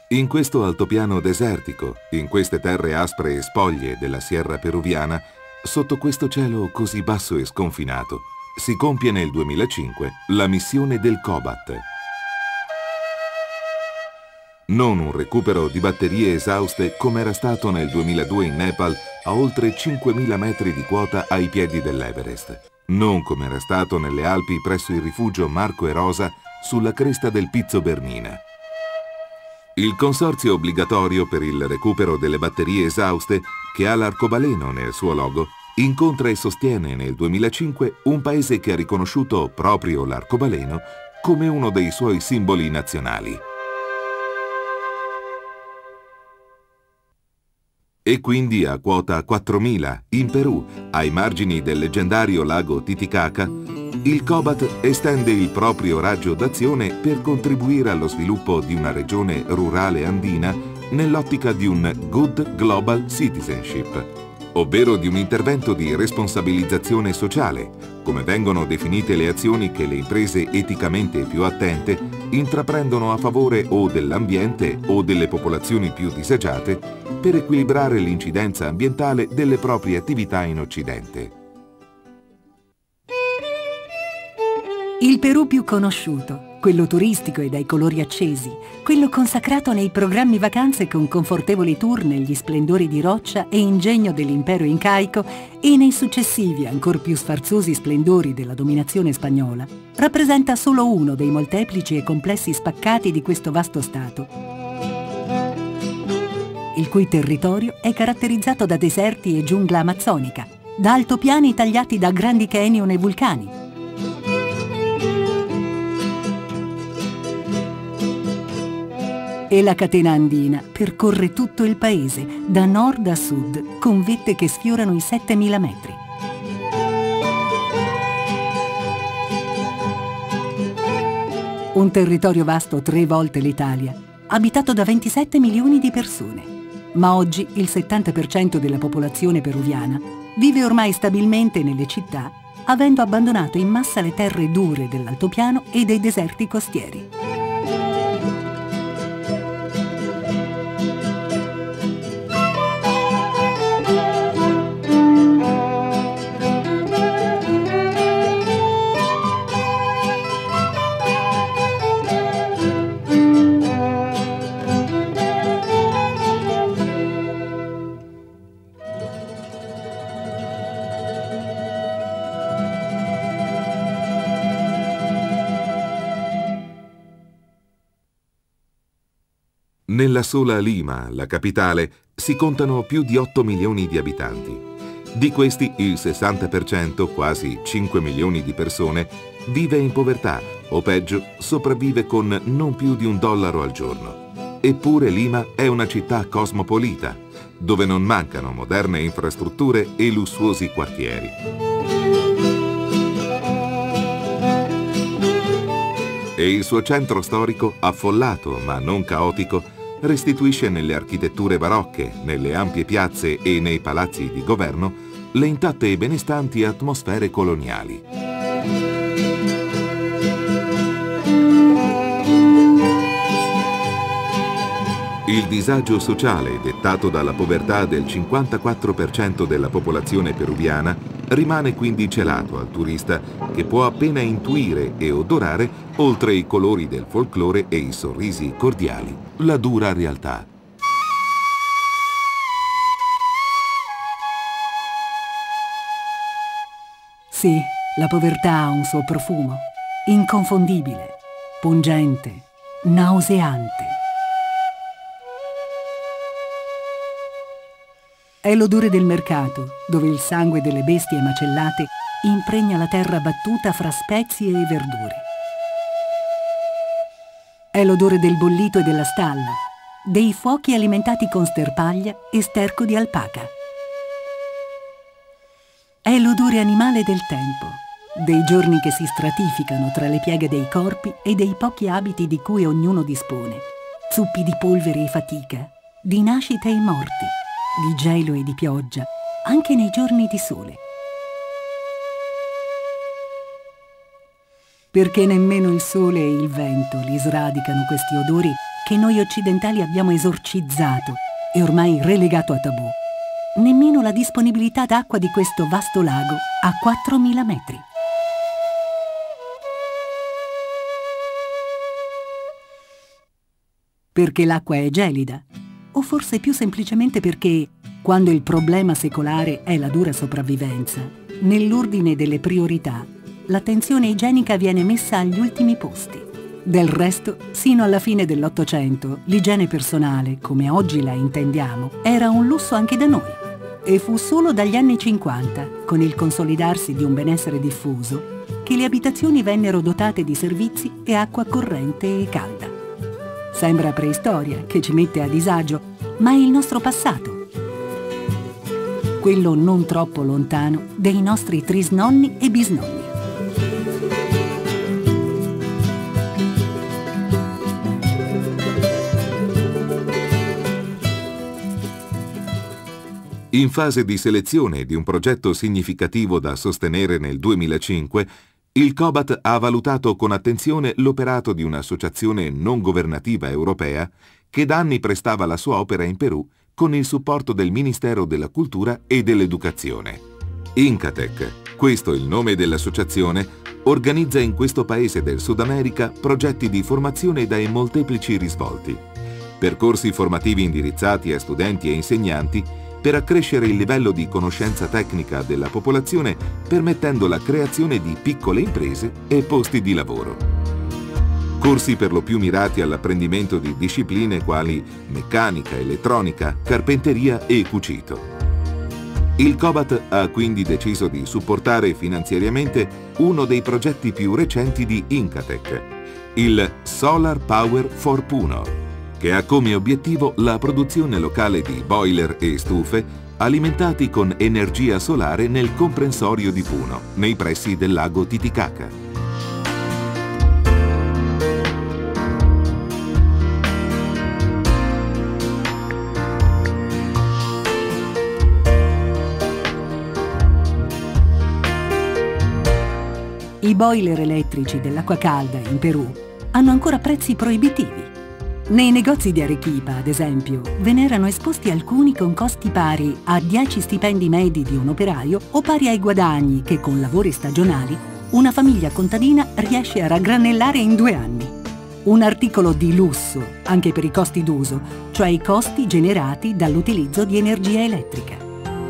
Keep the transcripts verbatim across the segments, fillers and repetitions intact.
In questo altopiano desertico, in queste terre aspre e spoglie della Sierra peruviana, sotto questo cielo così basso e sconfinato, si compie nel duemilacinque la missione del COBAT. Non un recupero di batterie esauste come era stato nel duemiladue in Nepal a oltre cinquemila metri di quota ai piedi dell'Everest. Non come era stato nelle Alpi presso il rifugio Marco e Rosa sulla cresta del Pizzo Bernina. Il consorzio obbligatorio per il recupero delle batterie esauste, che ha l'arcobaleno nel suo logo, incontra e sostiene nel duemilacinque un paese che ha riconosciuto proprio l'arcobaleno come uno dei suoi simboli nazionali. E quindi a quota quattromila, in Perù, ai margini del leggendario lago Titicaca, il COBAT estende il proprio raggio d'azione per contribuire allo sviluppo di una regione rurale andina nell'ottica di un Good Global Citizenship, ovvero di un intervento di responsabilizzazione sociale, come vengono definite le azioni che le imprese eticamente più attente intraprendono a favore o dell'ambiente o delle popolazioni più disagiate per equilibrare l'incidenza ambientale delle proprie attività in Occidente. Il Perù più conosciuto, quello turistico e dai colori accesi, quello consacrato nei programmi vacanze con confortevoli tour negli splendori di roccia e ingegno dell'impero incaico e nei successivi ancor più sfarzosi splendori della dominazione spagnola, rappresenta solo uno dei molteplici e complessi spaccati di questo vasto stato, il cui territorio è caratterizzato da deserti e giungla amazzonica, da altopiani tagliati da grandi canyon e vulcani, e la catena andina percorre tutto il paese, da nord a sud, con vette che sfiorano i settemila metri. Un territorio vasto tre volte l'Italia, abitato da ventisette milioni di persone. Ma oggi il settanta per cento della popolazione peruviana vive ormai stabilmente nelle città, avendo abbandonato in massa le terre dure dell'altopiano e dei deserti costieri. Nella sola Lima, la capitale, si contano più di otto milioni di abitanti. Di questi il sessanta per cento, quasi cinque milioni di persone, vive in povertà o peggio sopravvive con non più di un dollaro al giorno. Eppure Lima è una città cosmopolita, dove non mancano moderne infrastrutture e lussuosi quartieri. E il suo centro storico, affollato ma non caotico, restituisce nelle architetture barocche, nelle ampie piazze e nei palazzi di governo le intatte e benestanti atmosfere coloniali. Il disagio sociale, dettato dalla povertà del cinquantaquattro per cento della popolazione peruviana, rimane quindi celato al turista che può appena intuire e odorare, oltre i colori del folklore e i sorrisi cordiali, la dura realtà. Sì, la povertà ha un suo profumo, inconfondibile, pungente, nauseante. È l'odore del mercato, dove il sangue delle bestie macellate impregna la terra battuta fra spezie e verdure. È l'odore del bollito e della stalla, dei fuochi alimentati con sterpaglia e sterco di alpaca. È l'odore animale del tempo, dei giorni che si stratificano tra le pieghe dei corpi e dei pochi abiti di cui ognuno dispone, zuppi di polvere e fatica, di nascita e morti, di gelo e di pioggia, anche nei giorni di sole. Perché nemmeno il sole e il vento li sradicano questi odori che noi occidentali abbiamo esorcizzato e ormai relegato a tabù. Nemmeno la disponibilità d'acqua di questo vasto lago a quattromila metri. Perché l'acqua è gelida? O forse più semplicemente perché, quando il problema secolare è la dura sopravvivenza, nell'ordine delle priorità, l'attenzione igienica viene messa agli ultimi posti. Del resto, sino alla fine dell'Ottocento, l'igiene personale, come oggi la intendiamo, era un lusso anche da noi. E fu solo dagli anni cinquanta, con il consolidarsi di un benessere diffuso, che le abitazioni vennero dotate di servizi e acqua corrente e calda. Sembra preistoria, che ci mette a disagio, ma è il nostro passato. Quello non troppo lontano dei nostri trisnonni e bisnonni. In fase di selezione di un progetto significativo da sostenere nel duemilacinque, il COBAT ha valutato con attenzione l'operato di un'associazione non governativa europea che da anni prestava la sua opera in Perù con il supporto del Ministero della Cultura e dell'Educazione. Incatec, questo è il nome dell'associazione, organizza in questo paese del Sud America progetti di formazione dai molteplici risvolti. Percorsi formativi indirizzati a studenti e insegnanti per accrescere il livello di conoscenza tecnica della popolazione, permettendo la creazione di piccole imprese e posti di lavoro. Corsi per lo più mirati all'apprendimento di discipline quali meccanica, elettronica, carpenteria e cucito. Il COBAT ha quindi deciso di supportare finanziariamente uno dei progetti più recenti di Incatec, il Solar Power for Puno, che ha come obiettivo la produzione locale di boiler e stufe alimentati con energia solare nel comprensorio di Puno, nei pressi del lago Titicaca. I boiler elettrici dell'acqua calda in Perù hanno ancora prezzi proibitivi. Nei negozi di Arequipa, ad esempio, ve ne erano esposti alcuni con costi pari a dieci stipendi medi di un operaio o pari ai guadagni che, con lavori stagionali, una famiglia contadina riesce a raggranellare in due anni. Un articolo di lusso, anche per i costi d'uso, cioè i costi generati dall'utilizzo di energia elettrica.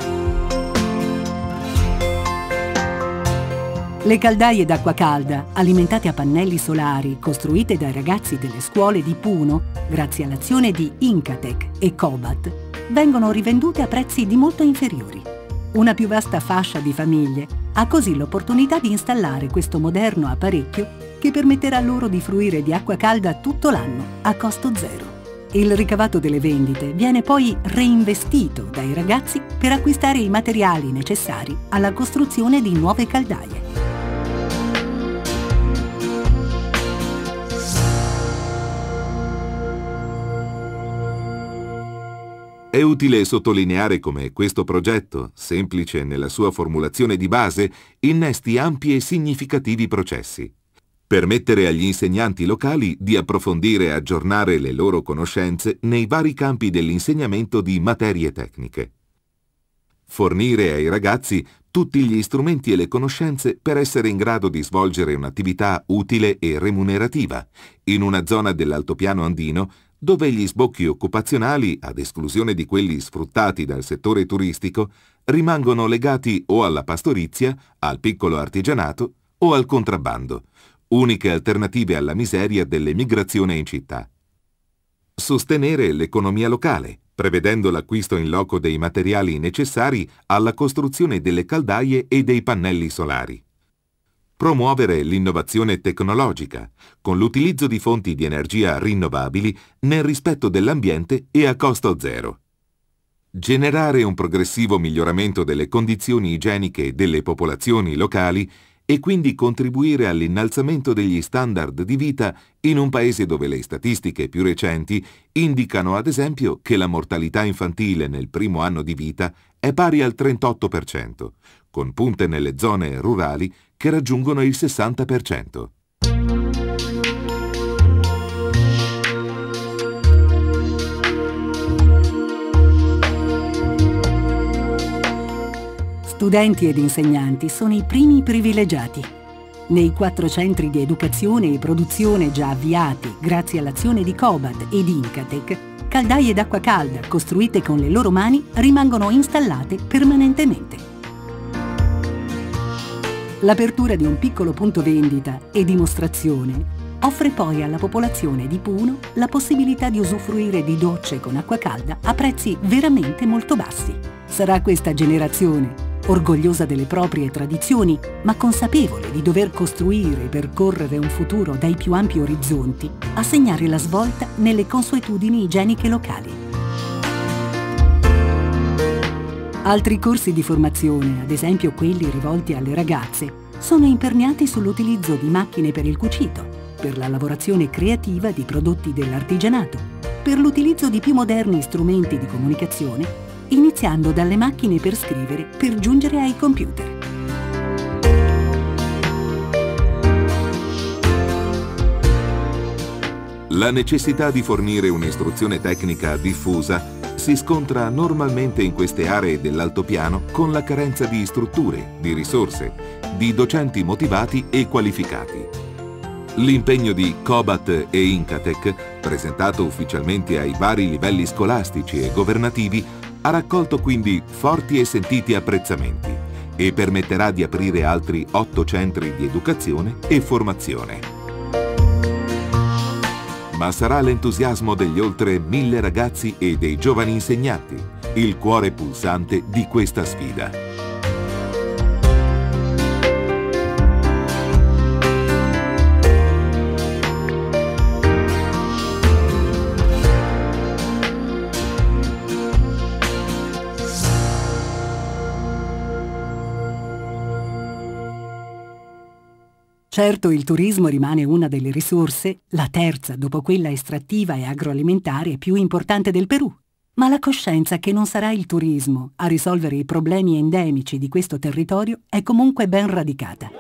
Le caldaie d'acqua calda, alimentate a pannelli solari, costruite dai ragazzi delle scuole di Puno, grazie all'azione di Incatec e COBAT, vengono rivendute a prezzi di molto inferiori. Una più vasta fascia di famiglie ha così l'opportunità di installare questo moderno apparecchio che permetterà loro di fruire di acqua calda tutto l'anno, a costo zero. Il ricavato delle vendite viene poi reinvestito dai ragazzi per acquistare i materiali necessari alla costruzione di nuove caldaie. È utile sottolineare come questo progetto, semplice nella sua formulazione di base, innesti ampi e significativi processi. Permettere agli insegnanti locali di approfondire e aggiornare le loro conoscenze nei vari campi dell'insegnamento di materie tecniche. Fornire ai ragazzi tutti gli strumenti e le conoscenze per essere in grado di svolgere un'attività utile e remunerativa in una zona dell'altopiano andino dove gli sbocchi occupazionali, ad esclusione di quelli sfruttati dal settore turistico, rimangono legati o alla pastorizia, al piccolo artigianato o al contrabbando, uniche alternative alla miseria dell'emigrazione in città. Sostenere l'economia locale, prevedendo l'acquisto in loco dei materiali necessari alla costruzione delle caldaie e dei pannelli solari. Promuovere l'innovazione tecnologica, con l'utilizzo di fonti di energia rinnovabili nel rispetto dell'ambiente e a costo zero. Generare un progressivo miglioramento delle condizioni igieniche delle popolazioni locali e quindi contribuire all'innalzamento degli standard di vita in un paese dove le statistiche più recenti indicano ad esempio che la mortalità infantile nel primo anno di vita è pari al trentotto per cento, con punte nelle zone rurali che raggiungono il sessanta per cento. Studenti ed insegnanti sono i primi privilegiati. Nei quattro centri di educazione e produzione già avviati grazie all'azione di Cobat ed Incatec, caldaie d'acqua calda costruite con le loro mani rimangono installate permanentemente. L'apertura di un piccolo punto vendita e dimostrazione offre poi alla popolazione di Puno la possibilità di usufruire di docce con acqua calda a prezzi veramente molto bassi. Sarà questa generazione, orgogliosa delle proprie tradizioni, ma consapevole di dover costruire e percorrere un futuro dai più ampi orizzonti, a segnare la svolta nelle consuetudini igieniche locali. Altri corsi di formazione, ad esempio quelli rivolti alle ragazze, sono imperniati sull'utilizzo di macchine per il cucito, per la lavorazione creativa di prodotti dell'artigianato, per l'utilizzo di più moderni strumenti di comunicazione, iniziando dalle macchine per scrivere per giungere ai computer. La necessità di fornire un'istruzione tecnica diffusa si scontra normalmente in queste aree dell'altopiano con la carenza di strutture, di risorse, di docenti motivati e qualificati. L'impegno di Cobat e Incatec, presentato ufficialmente ai vari livelli scolastici e governativi, ha raccolto quindi forti e sentiti apprezzamenti e permetterà di aprire altri otto centri di educazione e formazione. Ma sarà l'entusiasmo degli oltre mille ragazzi e dei giovani insegnanti il cuore pulsante di questa sfida. Certo, il turismo rimane una delle risorse, la terza dopo quella estrattiva e agroalimentare più importante del Perù. Ma la coscienza che non sarà il turismo a risolvere i problemi endemici di questo territorio è comunque ben radicata.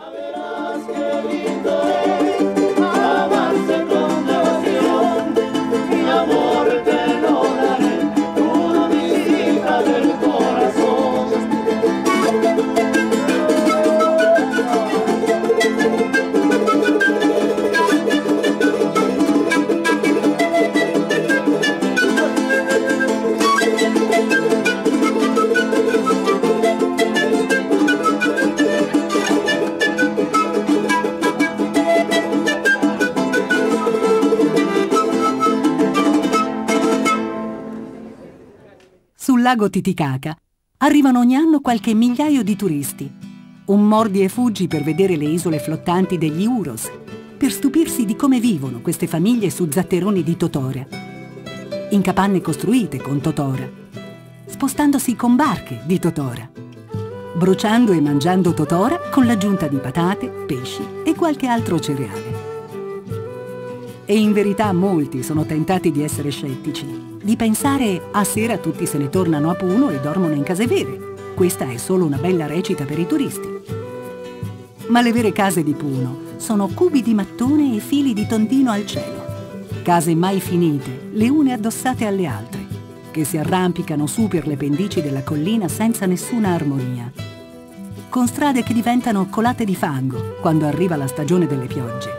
Sul lago Titicaca arrivano ogni anno qualche migliaio di turisti. Un mordi e fuggi per vedere le isole flottanti degli Uros, per stupirsi di come vivono queste famiglie su zatteroni di totora, in capanne costruite con totora, spostandosi con barche di totora, bruciando e mangiando totora con l'aggiunta di patate, pesci e qualche altro cereale. E in verità molti sono tentati di essere scettici, di pensare a sera tutti se ne tornano a Puno e dormono in case vere. Questa è solo una bella recita per i turisti. Ma le vere case di Puno sono cubi di mattone e fili di tondino al cielo. Case mai finite, le une addossate alle altre, che si arrampicano su per le pendici della collina senza nessuna armonia, con strade che diventano colate di fango quando arriva la stagione delle piogge.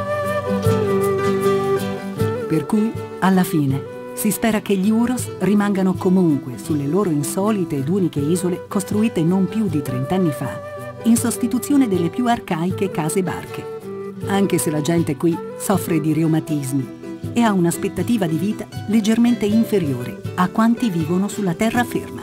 Per cui, alla fine, si spera che gli Uros rimangano comunque sulle loro insolite ed uniche isole costruite non più di trent'anni fa, in sostituzione delle più arcaiche case barche, anche se la gente qui soffre di reumatismi e ha un'aspettativa di vita leggermente inferiore a quanti vivono sulla terraferma.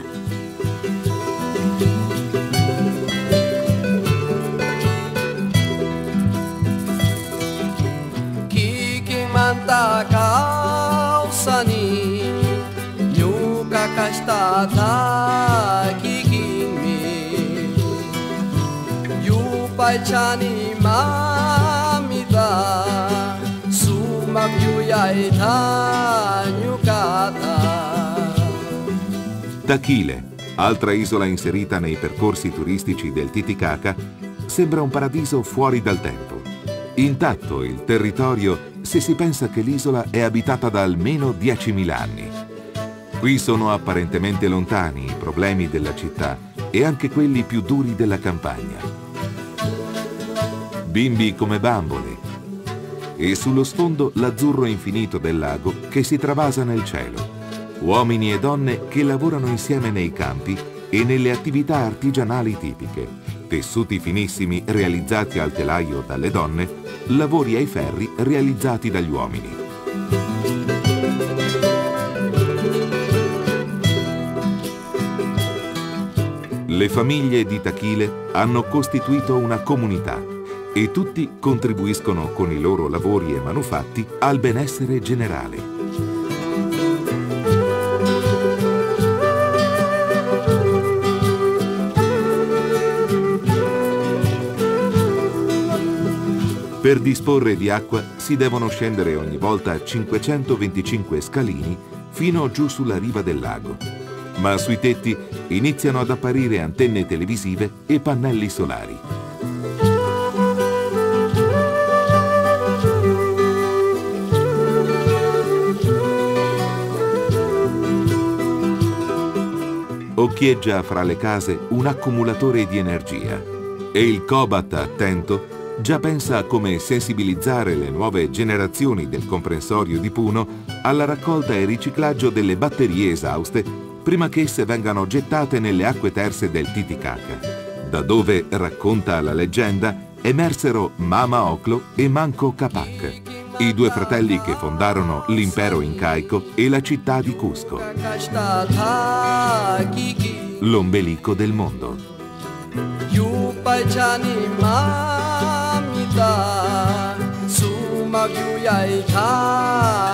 Taquile, altra isola inserita nei percorsi turistici del Titicaca, sembra un paradiso fuori dal tempo. Intatto il territorio se si pensa che l'isola è abitata da almeno diecimila anni. Qui sono apparentemente lontani i problemi della città e anche quelli più duri della campagna. Bimbi come bambole. E sullo sfondo l'azzurro infinito del lago che si travasa nel cielo. Uomini e donne che lavorano insieme nei campi e nelle attività artigianali tipiche. Tessuti finissimi realizzati al telaio dalle donne, lavori ai ferri realizzati dagli uomini. Le famiglie di Takile hanno costituito una comunità e tutti contribuiscono con i loro lavori e manufatti al benessere generale. Per disporre di acqua si devono scendere ogni volta cinquecentoventicinque scalini fino giù sulla riva del lago. Ma sui tetti iniziano ad apparire antenne televisive e pannelli solari. Occhieggia fra le case un accumulatore di energia e il Cobat attento già pensa a come sensibilizzare le nuove generazioni del comprensorio di Puno alla raccolta e riciclaggio delle batterie esauste prima che esse vengano gettate nelle acque terse del Titicaca, da dove, racconta la leggenda, emersero Mama Oclo e Manco Capac, i due fratelli che fondarono l'impero incaico e la città di Cusco, l'ombelico del mondo. Sumag yu yai cha